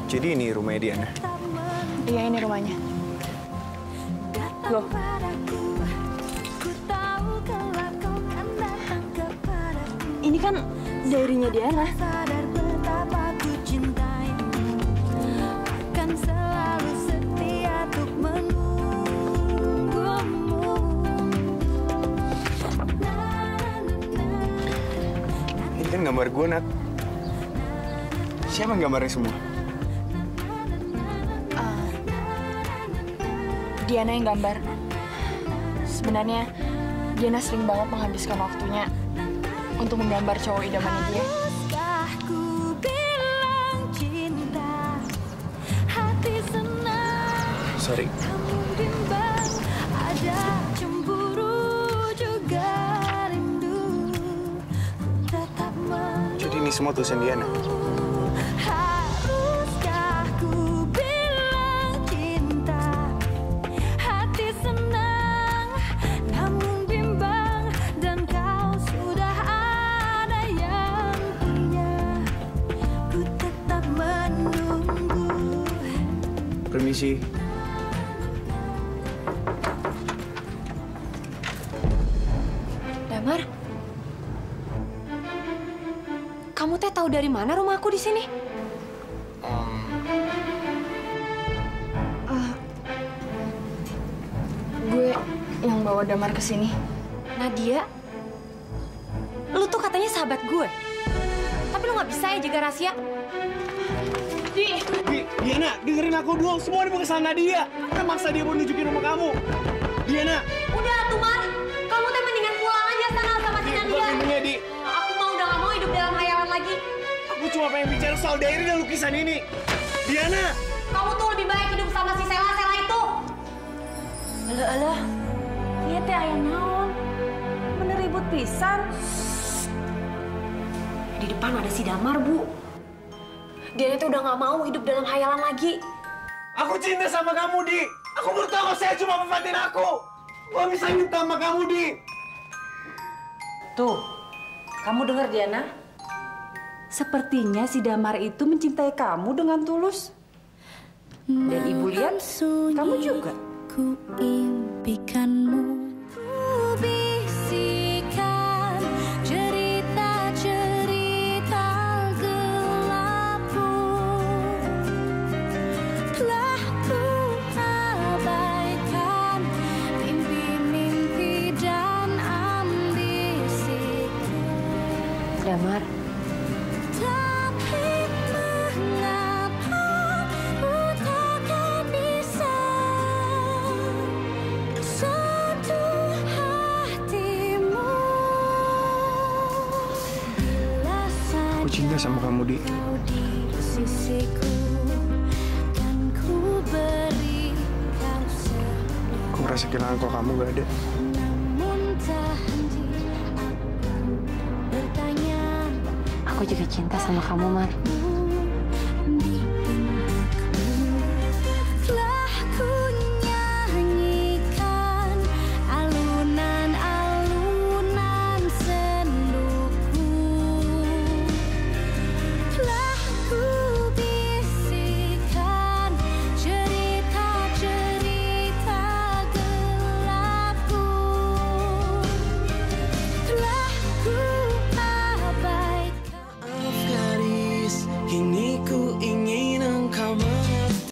Jadi ini rumahnya Diana? Iya, ini rumahnya. Loh? Ini kan diary-nya Diana. Ini kan gambar gue, Nat. Siapa yang gambarnya semua? Diana yang gambar. Sebenarnya Diana sering banget menghabiskan waktunya untuk menggambar cowok idamannya dia. Sorry. Jadi ini semua tulisan Diana? Permisi. Damar, kamu teh tahu dari mana rumahku di sini? Gue yang bawa Damar ke sini. Nadia, lu tuh katanya sahabat gue, tapi lu nggak bisa ya jaga rahasia. Diana, dengerin aku dulu. Semua ini bukan salah Nadia. Kan maksa dia mau nunjukin rumah kamu. Diana. Udah tuh, Mar. Kamu teh mendingan pulang aja sana sama si Nadia. Di. Aku mau udah nggak mau hidup dalam hayalan lagi. Aku cuma pengen bicara soal diary dan lukisan ini. Diana. Kamu tuh lebih baik hidup sama si Sela itu. Alah, iya teh aya naon? Bener ribut pisan. Di depan ada si Damar, Bu. Dia itu udah nggak mau hidup dalam hayalan lagi. Aku cinta sama kamu, Di. Aku baru tahu saya cuma manfaatin aku. Gak bisa minta sama kamu, Di. Tuh, kamu dengar Diana? Sepertinya si Damar itu mencintai kamu dengan tulus. Dan ibu lihat, kamu juga. Ku impikanmu. Damar. Tapi mengapa ku takkan bisa sentuh hatimu. Aku cinta sama kamu, Di. Kau di sisiku kan ku beri kau semua. Aku merasa kehilangan kalau kamu gak ada. Namun tak henti aku bertanya. Aku juga cinta sama kamu, Mar.